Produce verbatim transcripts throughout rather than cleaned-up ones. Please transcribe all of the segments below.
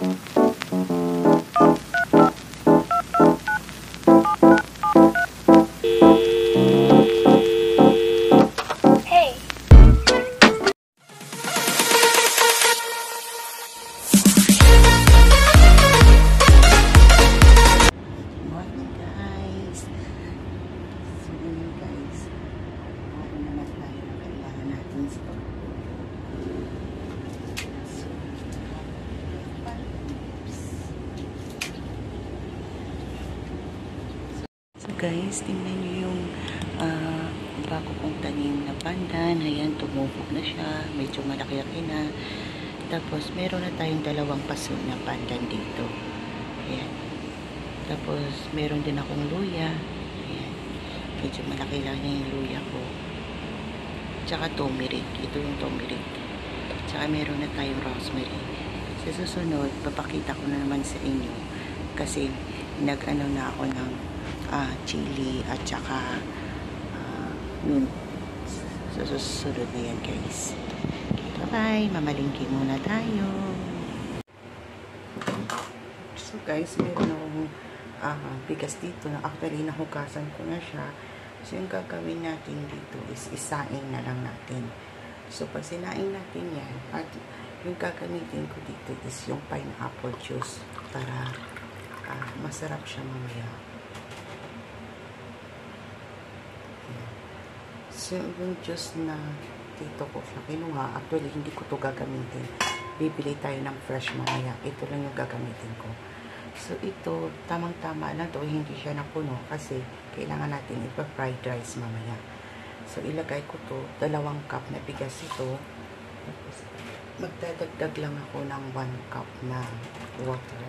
Guys, tingnan nyo yung uh, bago kong tanim na pandan. Ayan, tumubog na siya. Medyo malaki-laki na. Tapos, meron na tayong dalawang paso na pandan dito. Ayan. Tapos, meron din akong luya. Ayan. Medyo malaki lang na yung luya ko. Tsaka turmeric. Ito yung turmeric. Tsaka meron na tayong rosemary. Sa susunod, papakita ko na naman sa inyo. Kasi, nag-ano na ako ng Uh, chili at saka uh, nun so, susunod na yan guys. Okay, bye bye, mamalingki muna tayo. So guys, meron akong uh, bigas dito na actually nahugasan ko na siya. So yung gagawin natin dito is isaing na lang natin. So pag sinaing natin yan, at yung gagamitin ko dito is yung pineapple juice para uh, masarap siya mamaya. So, yung juice na dito ko siya kinuha, actually hindi ko to gagamitin. Bibili tayo ng fresh mamaya. Ito lang yung gagamitin ko. So, ito, tamang-tama lang to. Hindi siya napuno kasi kailangan natin ipa-fried rice mamaya. So, ilagay ko to. Dalawang cup na bigas ito. Magdadagdag lang ako ng one cup na water.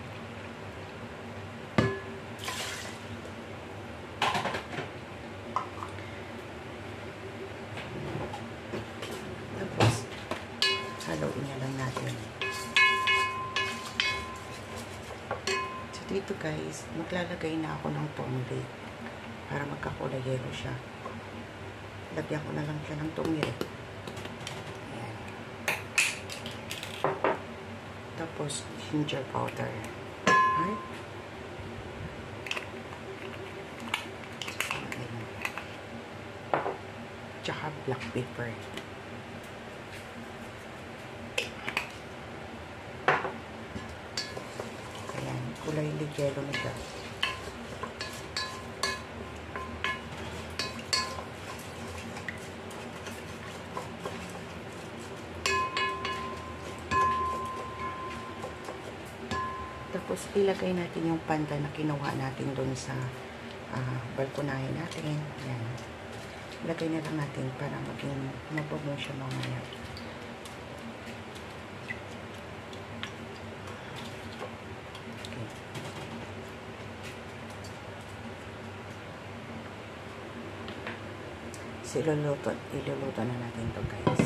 Haluin na lang natin. So, dito guys, maglalagay na ako ng turmeric para magkakulay yellow siya. Lagyan ko na lang siya ng turmeric. Ayan. Tapos, ginger powder. Alright? Ayan. Tsaka black pepper. Kulay ligero na siya. Tapos ilagay natin yung pandan na kinuha natin doon sa uh, balkonahe natin. Ayan. Ilagay na lang natin para maging mabango siya mamaya. So, iluluto, iluluto na natin to guys.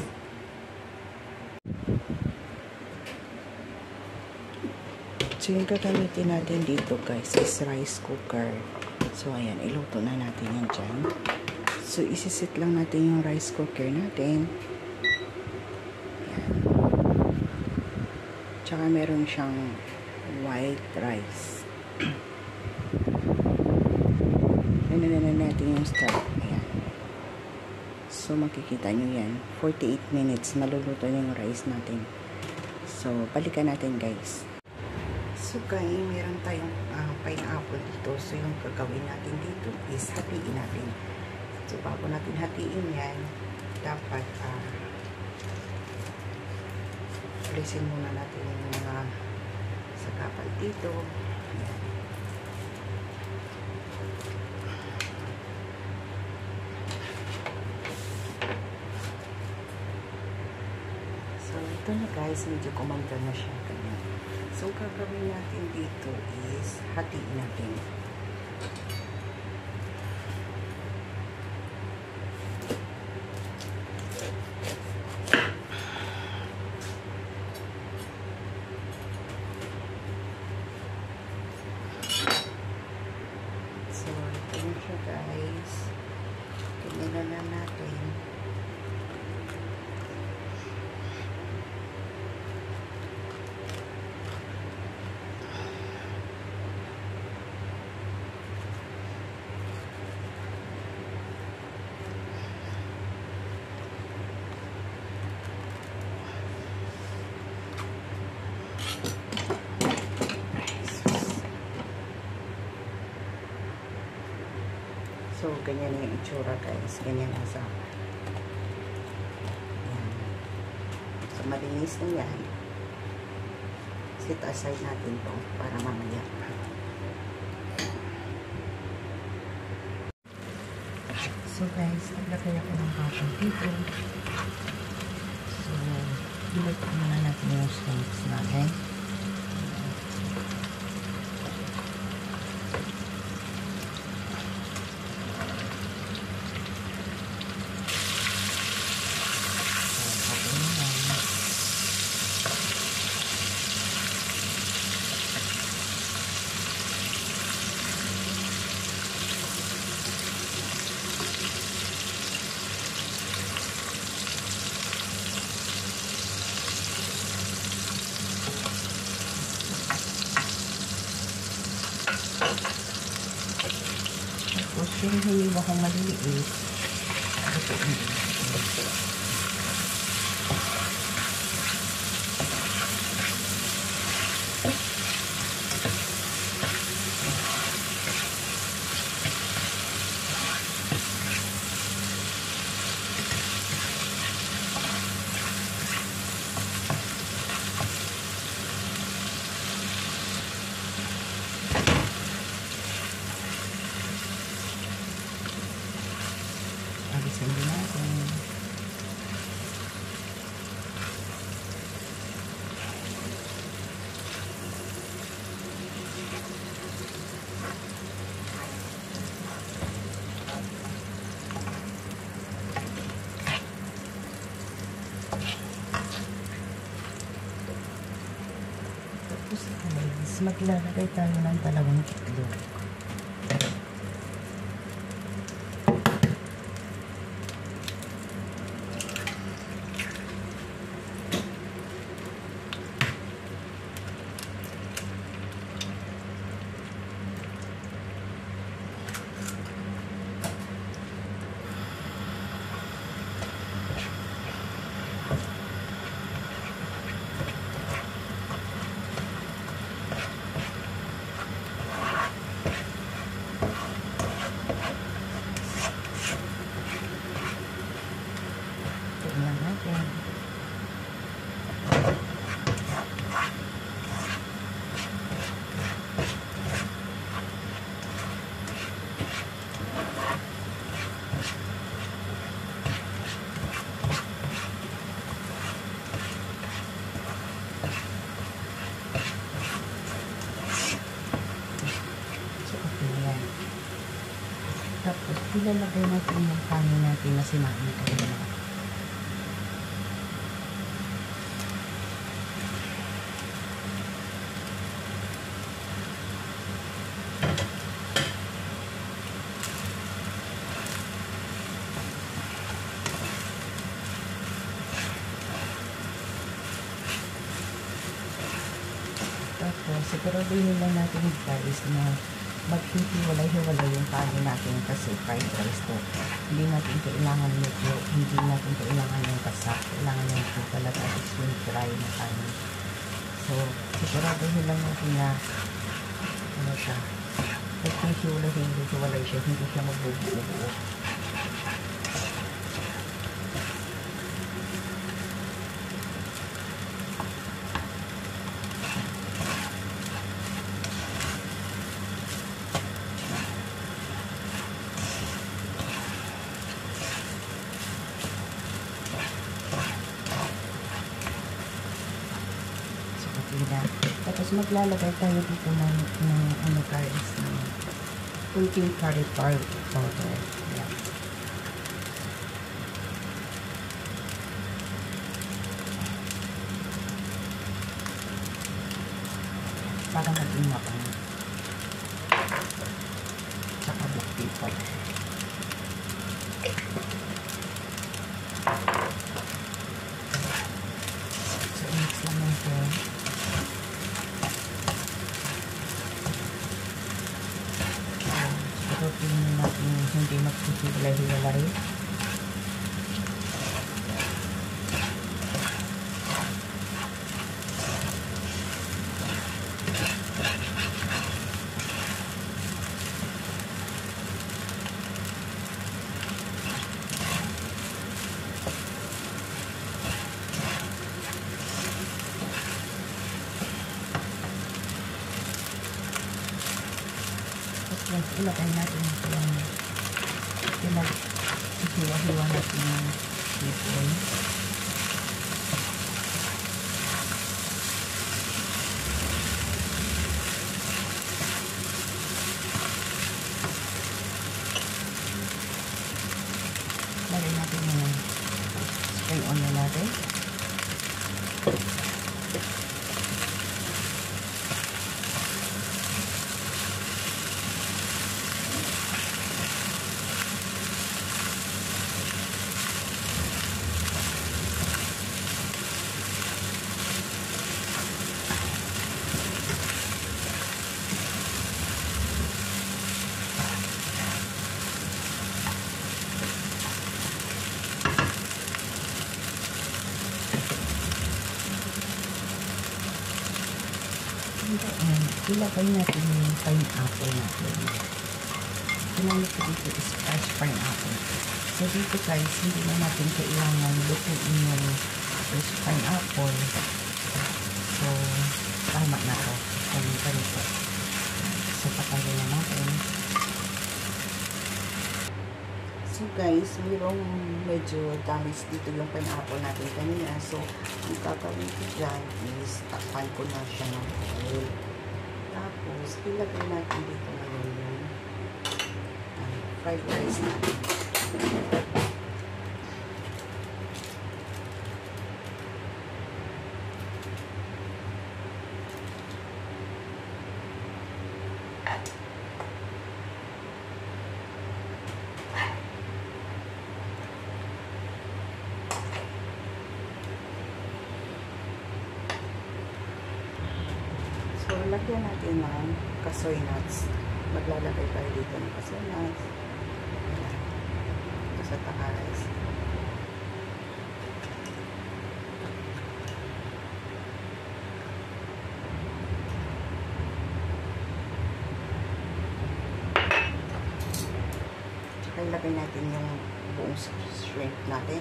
So, yung gagamitin natin dito guys is rice cooker. So, ayan, iluto na natin yan dyan. So, isisit lang natin yung rice cooker natin. Ayan. Tsaka meron siyang white rice. Nanananan natin yung start. Ayan. So, makikita nyo yan. forty-eight minutes, maluluto yung rice natin. So, balikan natin guys. So, guys, meron tayong uh, pineapple dito. So, yung gagawin natin dito is hatiin natin. So, bago natin hatiin yan, dapat uh, alisin muna natin yung mga sagapal dito. Ayan. Ito na guys, medyo kumanda na siya. Ganyan. So, gagawin natin dito is hatiin natin. So, ito na siya guys. Ganyan na natin. ganyan yung itsura guys. Ganyan na sa yan. So malinis na yan. Set aside natin to para mamaya. So guys, naglagay ako ng bawang dito. So, ilagay muna natin yung steaks natin. Tapos, yung hiniwa kong maliliit. Ito, alisin din natin. Tapos guys, maglalagay tayo ng dalawang itlog. Tingnan natin. So, okay yan. Tapos, ilalagay natin yung kanin natin na sinabi ko na. Tapos, siguraduhin lang natin guys na maghihiwalay-hiwalay yung kanin natin kasi fried rice to. Hindi natin kailangan medyo, hindi natin kailangan yung kasak. Kailangan yung talaga is yung dry na kanin. So, siguraduhin lang natin na ano siya. Maghihiwalay-hiwalay siya. Hindi siya magbubuo-buo. Tapos maglalagay tayo dito ng, ng ano guys, ng kunting curry powder. Yan. Para maging mapango. Tsaka black pepper. So, mix lang natin. Tingnan natin hindi maghihiwalay-hiwalay. ilagay natin ito yung pinag hiwa-hiwa natin yung hipon. Lagay natin yung spring onion natin. And ilagay natin yung pineapple natin. Ginamit ko dito is fresh pineapple. So dito guys, hindi na natin kailangan lutuin yung fresh pineapple. So, tama na ito. Kung ganito. So, patayin na natin. So guys, mayroong medyo damage dito yung pineapple natin kanina. So, ang gagawin ko dyan is takpan ko na siya ng oil. Tapos, ilagay natin dito ngayon yung uh, fried rice natin. So, lagyan natin ng kasoy nuts. Maglalagay tayo dito ng kasoy nuts. Ito sa takaras. Tsaka ilagay natin yung buong shrimp natin.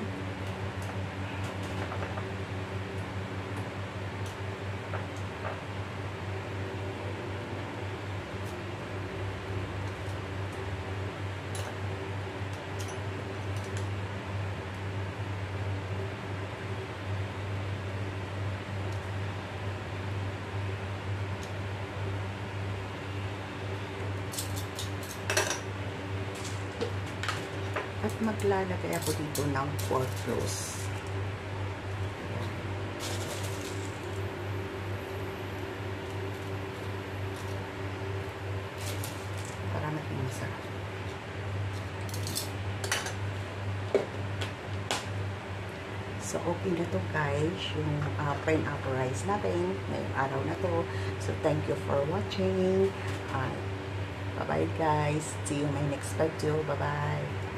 At maglalagay ako dito ng pork roast. Para natin masarap. So, okay na to guys, yung uh, pineapple rice natin ngayong araw na to. So, thank you for watching. Uh, bye-bye guys. See you in my next video. Bye-bye.